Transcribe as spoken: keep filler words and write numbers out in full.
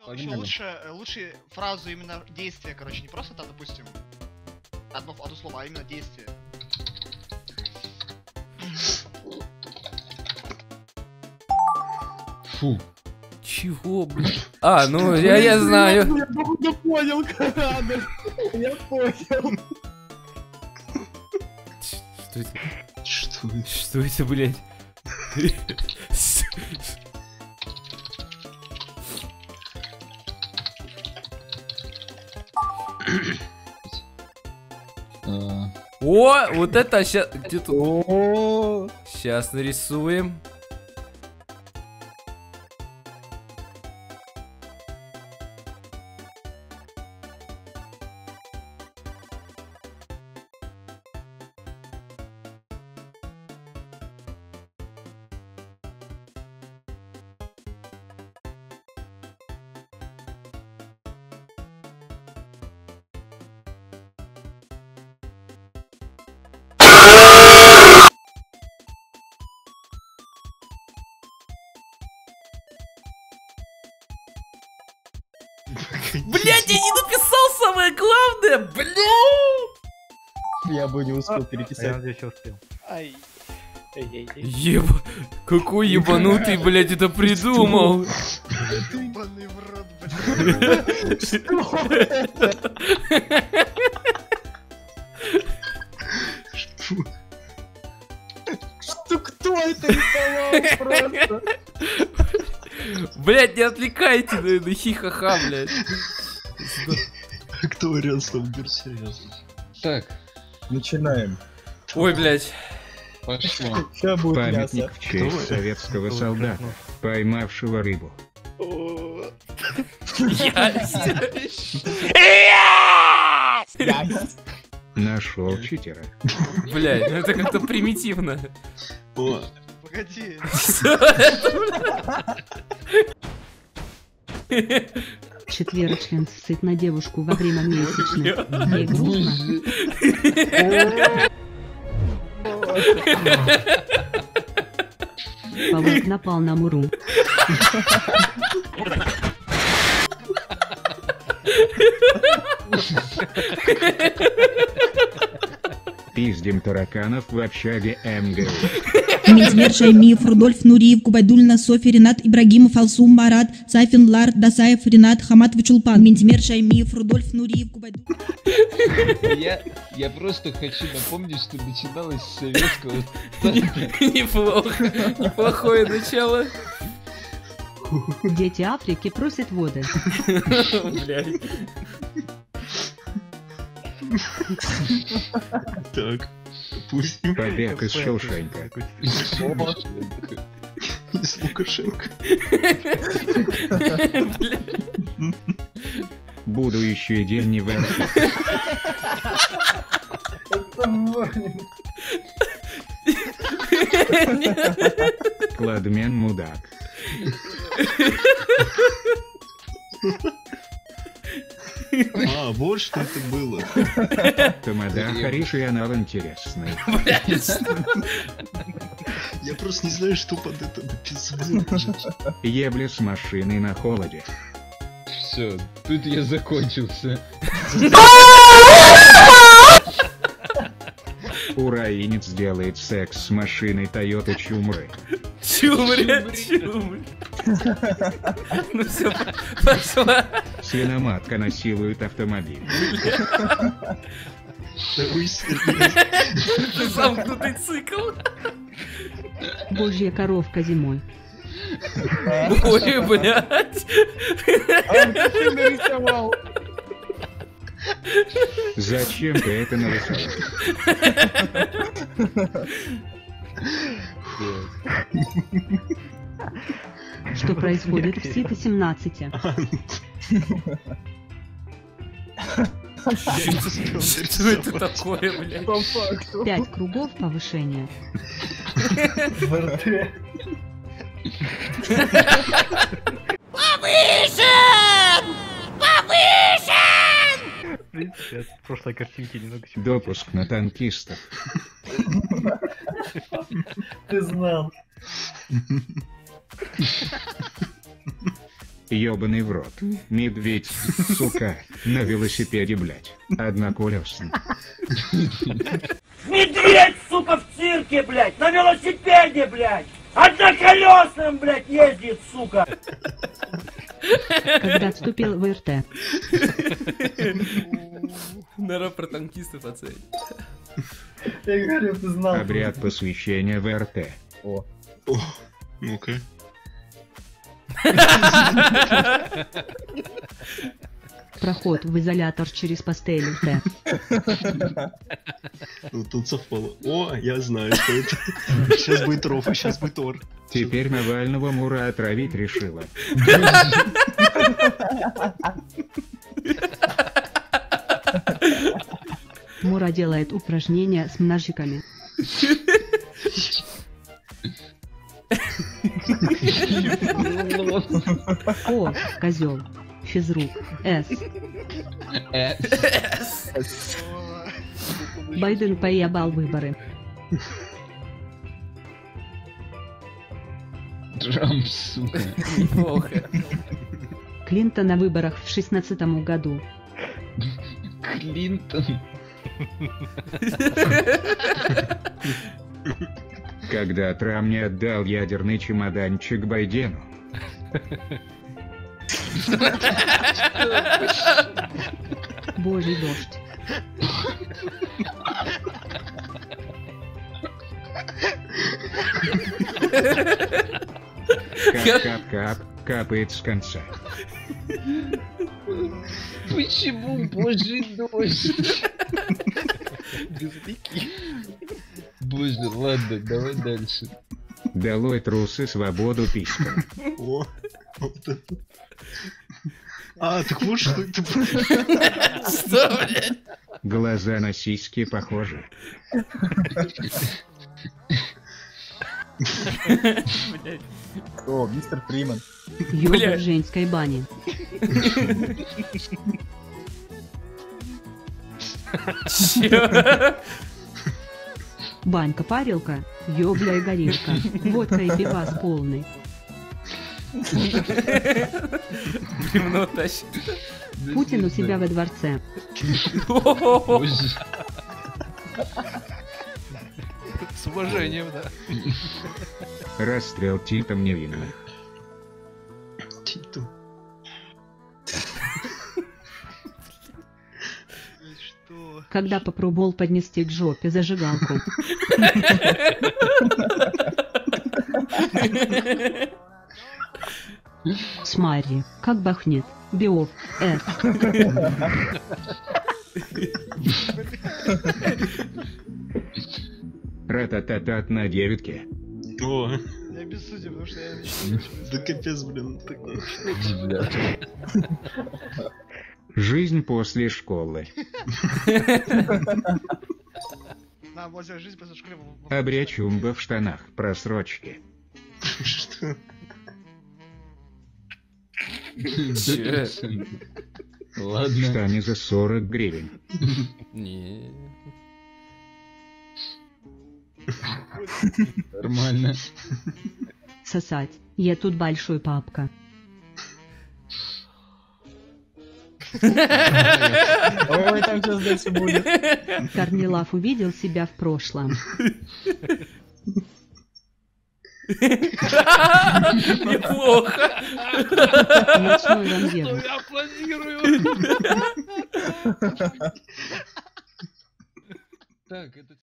Еще лучше, лучше фразу именно действия, короче, не просто там, допустим, одно, одно слово, а именно действие. Фу. Чего, блин? А, ну я, я знаю. Я походу понял, Карадер. Я понял. Что это? Что это? Что это, блядь? О, вот это сейчас. Где тут? Сейчас нарисуем. Блять, я не написал самое главное, блядь! Я бы не успел переписать. Я надеюсь, я успел. Ай. Еба... Какой ебанутый, блядь, это придумал? Ебаный в рот, блядь. Что? Что, кто это рисовал просто? Блять, не отвлекайте на, на хихаха, блядь. Кто вариант стал серьезно? Так, Начинаем. Ой, блядь. пошло. Сейчас будет Памятник мясо. в честь советского солдата, поймавшего рыбу. Нашел читера. Блять, ну это как-то примитивно. О, Погоди. Четверочлен ссыт на девушку во время месячных. Ей грустно. Павлик напал на Муру. Пиздим тараканов в общаге МГУ. Минтимер Шаймиев, Рудольф Нуриев, Губайдульна, Софи, Ренат, Ибрагимов, Алсум, Марат, Сафин, Лар, Дасаев, Ренат, Хаматов, Чулпан. Минтимер Шаймиев, Рудольф Нуриев, Губайдульна. Я, я просто хочу напомнить, что начиналось с советского. Неплохо. Неплохое начало. Дети Африки просят воды. Блядь. так. Допустим. Побег из Шоушенка. Из Лукашенко. Будущий день не в Кладмен мудак. А, вот что это было. Тамада Хариши анал интересный. Я просто не знаю, что под это написано. Ебли с машиной на холоде. Все, тут я закончился. Украинец делает секс с машиной Toyota Чумры. Чумря, чумря. Ну все, пошла. Свиноматка насилует автомобиль. Замкнутый цикл. Божья коровка зимой. Ой, блядь. А ты нарисовал. Зачем ты это нарисовал? Что происходит в Сито семнадцать? Что это такое, блядь? По факту. Пять кругов повышения. В РТ. В принципе, от прошлой картинки немного симпатичнее. Допуск на танкистов. Ты знал. Ёбаный в рот. Медведь, сука, на велосипеде, блять. Одноколесный. Медведь, сука, в цирке, блядь, на велосипеде, блядь, одноколесным, блядь, ездит, сука. Когда вступил в РТ. Наверное, про танкистов оценить. Я говорю, ты знал. Обряд посвящения в РТ. О, ну-ка. Проход в изолятор через пастель РТ. Ну тут совпало. О, я знаю, что это. Сейчас будет Ров, а сейчас будет Ор. Теперь Навального Мура отравить решила. Мура делает упражнения с множиками. О, козел. Физрук. С. Байден поебал выборы. Трамп, сука. Неплохо. Клинтон на выборах в шестнадцатом году. Клинтон. Когда Трамп не отдал ядерный чемоданчик Байдену. Божий дождь. Кап-кап-кап, капает с конца. Почему божий дождь? Боже, ладно, давай дальше. Долой трусы, свободу писькам. О, вот это. А, так вот что это. Что, блядь? Глаза на сиськи похожи. О, мистер Фриман. Ёба Бля. в женской бане. Чё? Банька-парилка, ёбля и горилка. Водка и пивас полный. Бревно тащит. Путин у себя во дворце. Боже. С уважением, да. Расстрел типом невинных. Титу. Что? Когда попробовал поднести к жопе зажигалку. Смарри, как бахнет. Биов, С. Ратататат на девятке. О, Я без судеб, потому что я мечтаю. да капец, блин. Так... Жизнь после школы. На, вот жизнь после школы. Обряд чумба в штанах. Просрочки. Что? Чё? Ладно. Штаны за сорок гривен. Не. Нормально. Сосать. Я тут большой папка. Ой, там сейчас дальше будет. Корнилав увидел себя в прошлом. Неплохо. Ночной рандеву. Я аплодирую. Так, это...